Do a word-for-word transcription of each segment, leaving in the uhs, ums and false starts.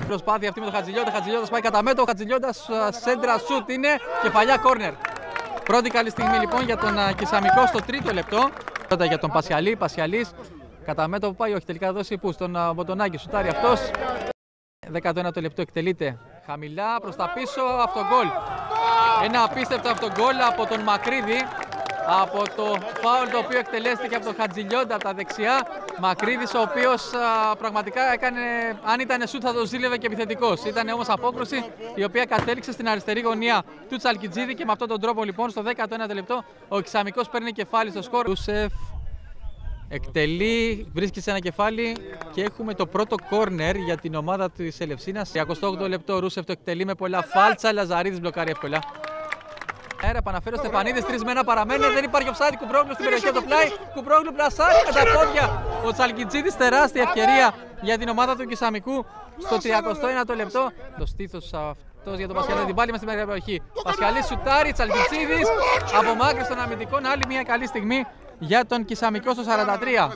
Προσπάθεια αυτή με τον Χατζηλιώτα. Χατζηλιώτας πάει κατά μέτωπο. Χατζηλιώτας σέντρα σουτ είναι κεφαλιά κόρνερ. Πρώτη καλή στιγμή λοιπόν για τον Κισαμικό στο τρίτο λεπτό. Πρώτα για τον Πασιαλή. Πασιαλής κατά μέτωπο πάει, όχι τελικά δώσει που στον Μποτονάκη. Σουτάρει αυτός. δέκατο ένατο λεπτό εκτελείται χαμηλά προς τα πίσω. Αυτογκόλ. Ένα απίστευτο αυτογκόλ από τον Μακρύδη. Από το φάουλ το οποίο εκτελέστηκε από τον Χατζηλιώντα από τα δεξιά. Μακρύδης, ο οποίος α, πραγματικά έκανε, αν ήταν σουτ θα το ζήλευε και επιθετικός. Ήταν όμως απόκρουση η οποία κατέληξε στην αριστερή γωνία του Τσαλκιτζίδη και με αυτόν τον τρόπο λοιπόν στο δέκατο ένατο λεπτό ο Κισαμικός παίρνει κεφάλι στο σκορ. Ρούσεφ εκτελεί, βρίσκει σε ένα κεφάλι και έχουμε το πρώτο κόρνερ για την ομάδα της Ελευσίνας. εικοστό όγδοο λεπτό Ρούσεφ το εκτελεί με πολλά φάλτσα, Λαζαρίδης μπλοκάρει εύκολα. Αέρα, επαναφέρω Στεφανίδης, τρεις με ένα παραμένει, δεν υπάρχει offside, Κουπρόγλου στην περιοχή το πλάι, Κουπρόγλου πλασάρει με τα πόδια. Ο Τσαλκιτζίδης, τεράστια ευκαιρία για την ομάδα του Κισαμικού στο τριακοστό ένατο λεπτό. Το στήθος αυτός για τον Πασιαλή, την πάλι μες στην περιοχή. Πασιαλής σουτάρει, Τσαλκιτζίδης, απομάκρυνση των αμυντικών, άλλη μια καλή στιγμή για τον Κισαμικό στο σαράντα τρία.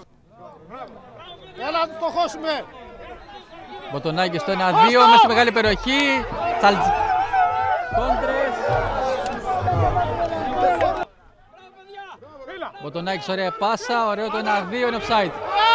Έλα να του στοχώσουμε. Μποτονάκης στο ένα δύο, μέσα στη μεγάλη περιοχή. Τσαλτζ... Κόντρες. Μποτονάκης, ωραία πάσα, ωραίο το ένα δύο, είναι offside.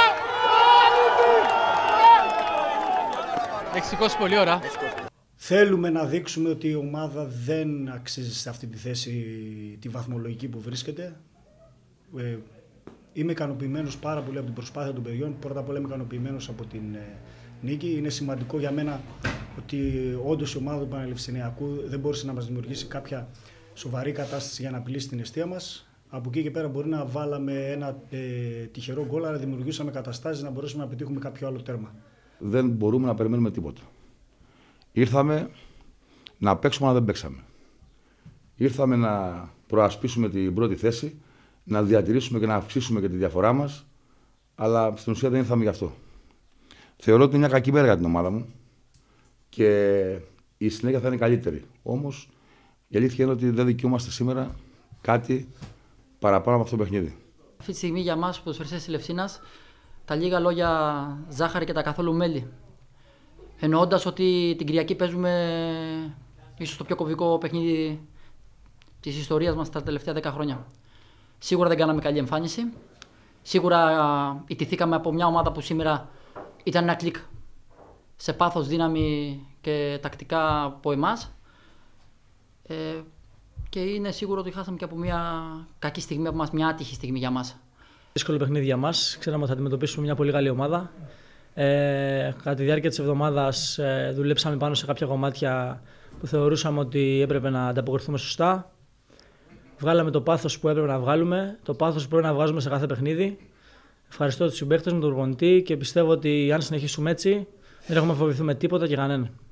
Έχει σηκώσει πολλή ώρα. Θέλουμε να δείξουμε ότι η ομάδα δεν αξίζει σε αυτή τη θέση τη βαθμολογική που βρίσκεται. Ε, είμαι ικανοποιημένος πάρα πολύ από την προσπάθεια των παιδιών. Πρώτα απ' όλα είμαι ικανοποιημένος από την ε, νίκη. Είναι σημαντικό για μένα ότι όντως η ομάδα του Πανελληνιακού δεν μπόρεσε να μας δημιουργήσει κάποια σοβαρή κατάσταση για να απειλήσει την εστία μας. Από εκεί και πέρα μπορεί να βάλαμε ένα ε, τυχερό γκολ, αλλά δημιουργήσαμε καταστάσεις να μπορέσουμε να πετύχουμε κάποιο άλλο τέρμα. Δεν μπορούμε να περιμένουμε τίποτα. Ήρθαμε να παίξουμε, αλλά δεν παίξαμε. Ήρθαμε να προασπίσουμε την πρώτη θέση, να διατηρήσουμε και να αυξήσουμε και τη διαφορά μας, αλλά στην ουσία δεν ήρθαμε γι' αυτό. Θεωρώ ότι είναι μια κακή μέρα για την ομάδα μου και η συνέχεια θα είναι καλύτερη. Όμως η αλήθεια είναι ότι δεν δικαιούμαστε σήμερα κάτι παραπάνω από αυτό το παιχνίδι. Αυτή τη στιγμή για μας, ποδοσφαιριστές της Ελευσίνας, τα λίγα λόγια ζάχαρη και τα καθόλου μέλι. Εννοώντας ότι την Κυριακή παίζουμε ίσως το πιο κομβικό παιχνίδι της ιστορίας μας τα τελευταία δέκα χρόνια. Σίγουρα δεν κάναμε καλή εμφάνιση. Σίγουρα ιτηθήκαμε από μια ομάδα που σήμερα ήταν ένα κλικ σε πάθος, δύναμη και τακτικά από εμάς. Ε, και είναι σίγουρο ότι χάσαμε και από μια κακή στιγμή από μας, μια άτυχη στιγμή για μας. Δύσκολο παιχνίδι για μας. Ξέραμε ότι θα αντιμετωπίσουμε μια πολύ καλή ομάδα. Ε, κατά τη διάρκεια της εβδομάδας ε, δουλέψαμε πάνω σε κάποια κομμάτια που θεωρούσαμε ότι έπρεπε να ανταποκριθούμε σωστά. Βγάλαμε το πάθος που έπρεπε να βγάλουμε, το πάθος που πρέπει να βγάζουμε σε κάθε παιχνίδι. Ευχαριστώ τους συμπαίκτες μου, τον προπονητή και πιστεύω ότι αν συνεχίσουμε έτσι δεν έχουμε φοβηθούμε τίποτα και κανέναν.